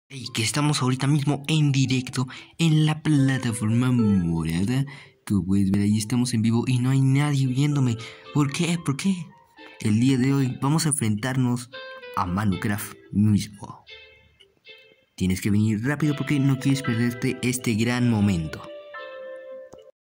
Y que estamos ahorita mismo en directo en la plataforma morada. Como puedes ver, ahí estamos en vivo y no hay nadie viéndome. ¿Por qué? ¿Por qué? El día de hoy vamos a enfrentarnos a Minecraft mismo. Tienes que venir rápido porque no quieres perderte este gran momento.